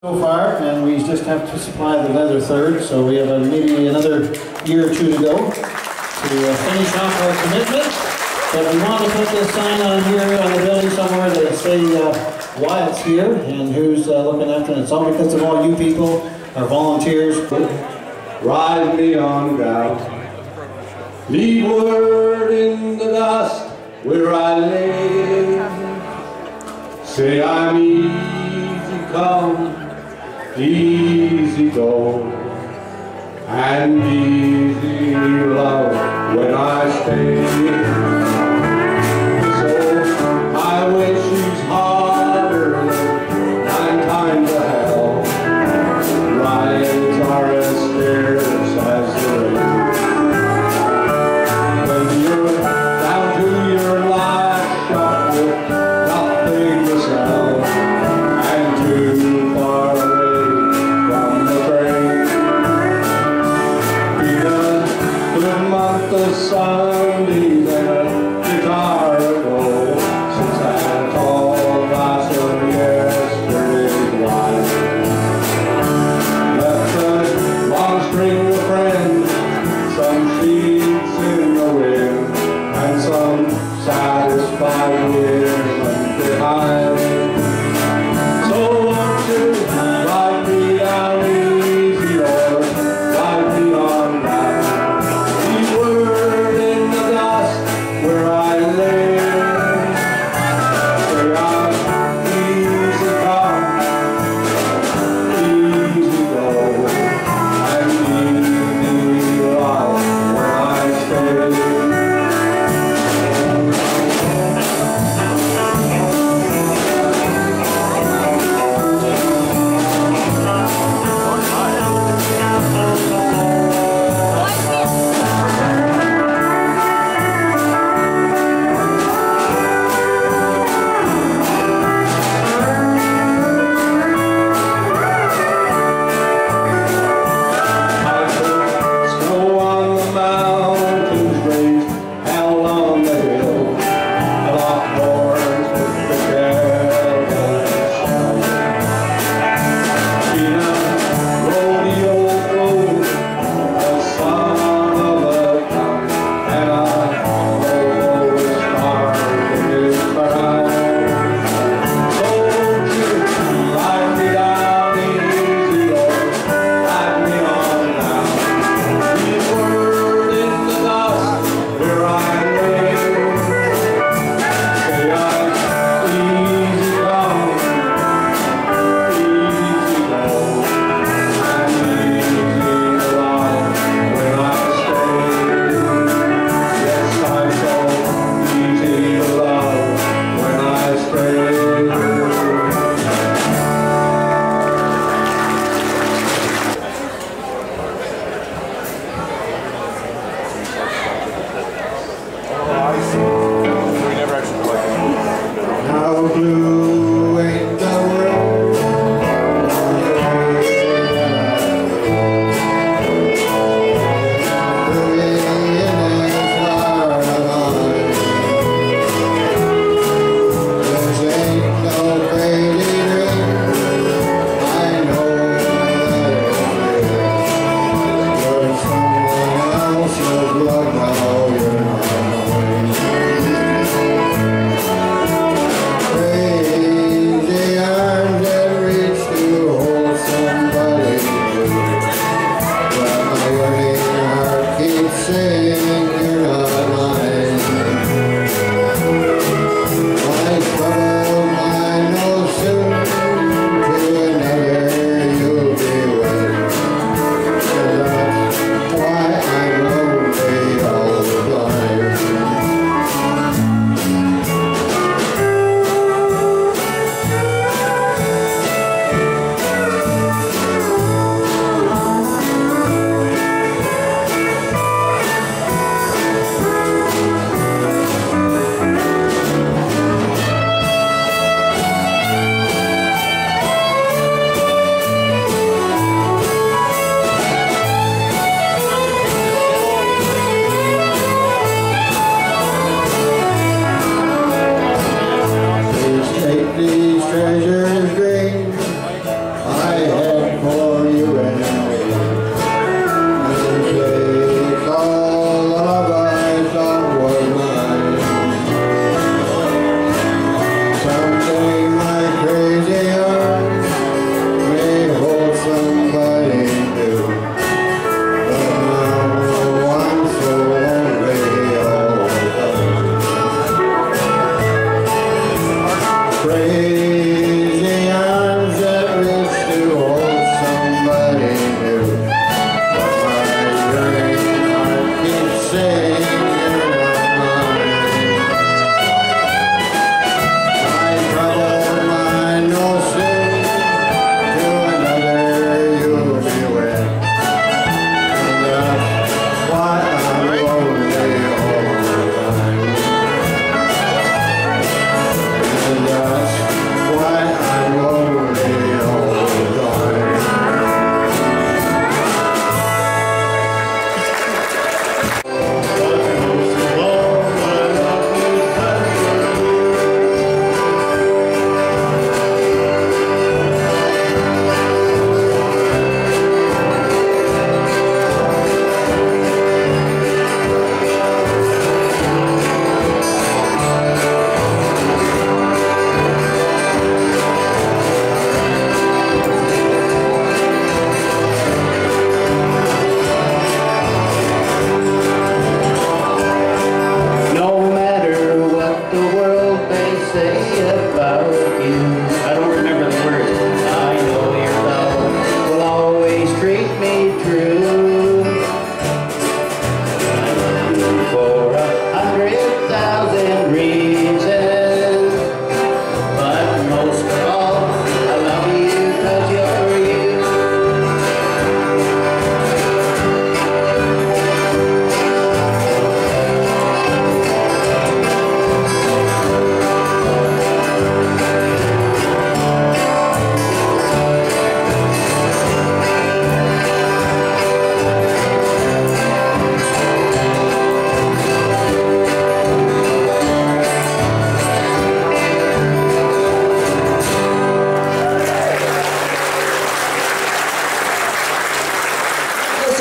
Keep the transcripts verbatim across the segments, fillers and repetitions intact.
So far, and we just have to supply the other third, so we have a, maybe another year or two to go to uh, finish off our commitment. But we want to put this sign on here on the building somewhere that say uh, why it's here and who's uh, looking after it. It's all because of all you people, our volunteers. Ride me on down, leave word in the dust where I lay. Say I'm easy come, easy go, and easy love when I stay. So I wish she's harder than nine times to hell. Lions are as scarce as the rain. When you're down to your last shot with nothing to sell and too far away from the train. Be a good month of Sundays and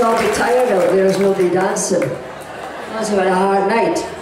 awfully tired out there, there's nobody dancing. Must have had a hard night.